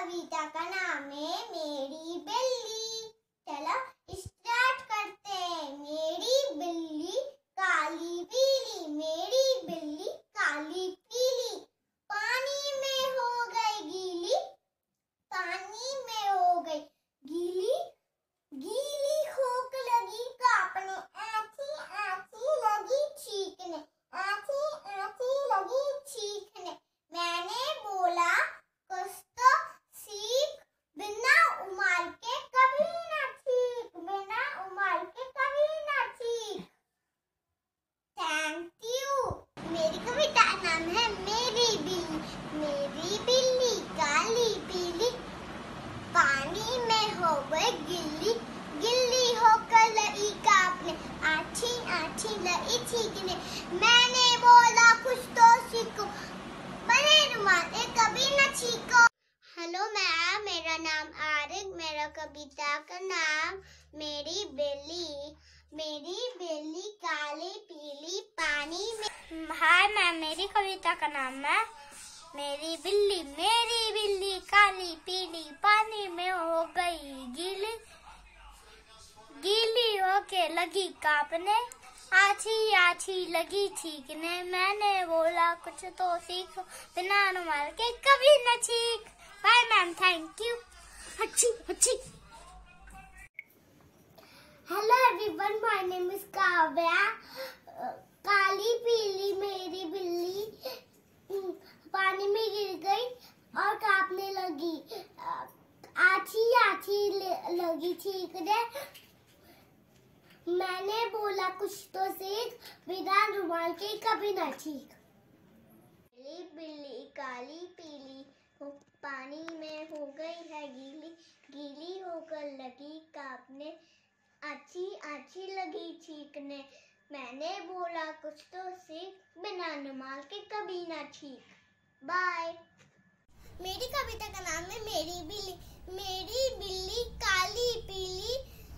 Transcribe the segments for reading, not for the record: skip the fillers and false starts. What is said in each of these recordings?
कविता का नाम है मेरी बिल्ली। चलो स्टार्ट करते हैं। मेरी बिल्ली काली पीली, मेरी बिल्ली काली पीली, पानी में हो गई गीली, पानी में हो गई गीली, गीली होकर लगी कांपने, आँची आँची लगी छींकने, आँची आँची लगी छींकने। मैंने बोला कुछ तो सीख, बिना उमाल के कभी ना सीख, बिना उमाल के कभी ना सीख। Thank you. मेरी कविता का नाम है मेरी बिल्ली। मेरी बिल्ली काली पीली, पानी में हो गई गिल्ली, गिल्ली होकर लगी कांपने, आँची आँची लगी छींकने। मैंने बोला कुछ तो सीखो, बने रुमाल से कभी न छींको। हेलो मैम, मेरा नाम आरिक, मेरा कविता का नाम मेरी बिल्ली। मेरी बिल्ली काली पीली, पानी में। हाय मैम, मेरी कविता का नाम है मेरी बिल्ली। मेरी बिल्ली काली पीली, पानी में हो गई गीली, गीली होके लगी कांपने, आछी आछी लगी छींकने। मैंने बोला कुछ तो सीखो, बिना रुमाल के कभी न छींक। Bye ma'am, thank you. अच्छी अच्छी। Hello everyone, my name is Kavya. काली पीली मेरी बिल्ली पानी में गिर गई और कांपने लगी, आछी आछी लगी छींकने। मैंने बोला कुछ तो सीख, बिना रुमाल के कभी ना छींक। बिल्ली बिल्ली काली पीली, पानी में हो गई है गीली, गीली होकर लगी कांपने, आछी आछी लगी छींकने। मैंने बोला कुछ तो सीख, बिना रुमाल के कभी ना छींक। बाय। मेरी कविता का नाम है मेरी बिल्ली। मेरी बिल्ली काली पीली,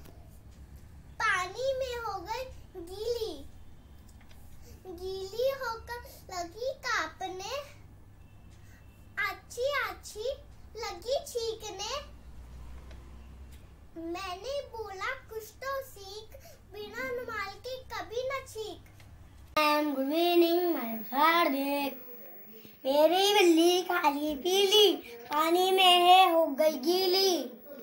पानी में हो गई गीली, गीली होकर लगी कांपने, आछी आछी लगी छींकने। मैंने बोला कुछ तो सीख, बिना रुमाल के कभी न छींक। Good evening my Hardik. मेरी बिल्ली काली पीली, पानी में है हो गई गीली,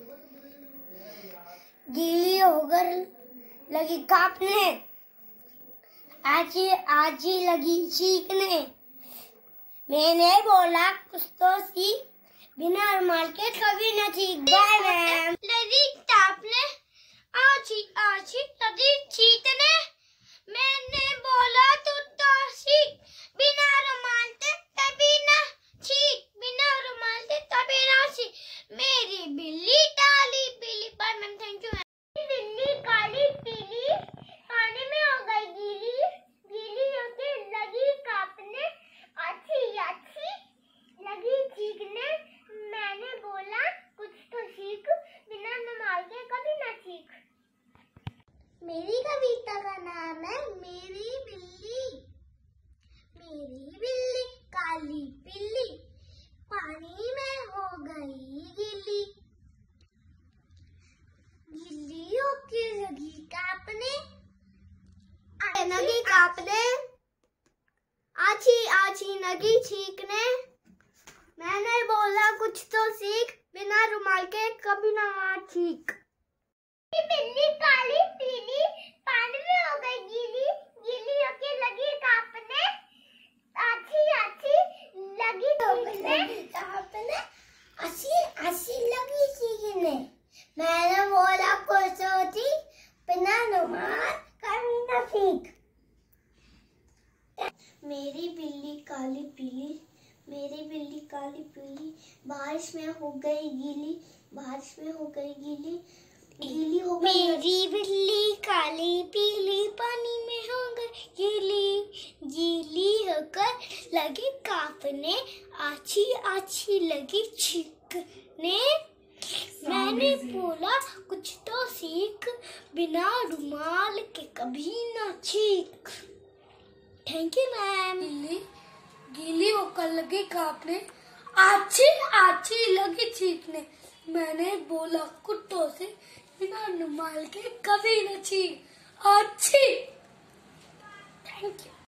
गीली होकर लगी कांपने, आछी आछी लगी छींकने। मैंने बोला कुछ तो सीख, बिना रुमाल के कभी न छींक। Bye ma'am. लगी कांपने, आछी आछी लगी छींकने। मैंने बोला तू तो सीख, बिना रुमाल के कभी न छींक, बिना रुमाल के कभी न छींक। मेरी बिल्ली काली पीली। Bye ma'am, thank you. बिल्ली काली पीली, पानी में हो गई गीली, गीली होके लगी कांपने, आछी आछी लगी छींकने। मैंने बोला कुछ तो सीख, बिना रुमाल के कभी ना छींक। मेरी कविता का नाम है मेरी बिल्ली। मेरी बिल्ली काली पीली, पानी में हो गई गीली, गिल्ली होके लगी कांपने, लगी कांपने, आछी आछी लगी छींकने। मैंने बोला कुछ तो सीख, बिना रुमाल के कभी ना छींक। बिल्ली काली पीली, पानी में हो गई गीली, गीली होके लगी कांपने, आछी आछी लगी छींकने, आछी आछी लगी छींकने। मैंने बोला कुछ तो सीख, बिना रुमाल कभी ना छींक। मेरी बिल्ली काली पीली, मेरी बिल्ली काली पीली, बारिश में हो गई गीली, बारिश में हो गई गीली, गीली हो गई। मेरी बिल्ली काली पीली, पानी में हो गई गीली, गीली होकर लगी कांपने, आछी आछी लगी छींकने। मैंने बोला कुछ तो सीख, बिना रुमाल के कभी ना छींक। Thank you ma'am. गीली होकर लगी कांपने, अच्छी अच्छी लगी चीखने। मैंने बोला कुत्तों से बिना रुमाल के कभी न चीख। अच्छी। Thank you.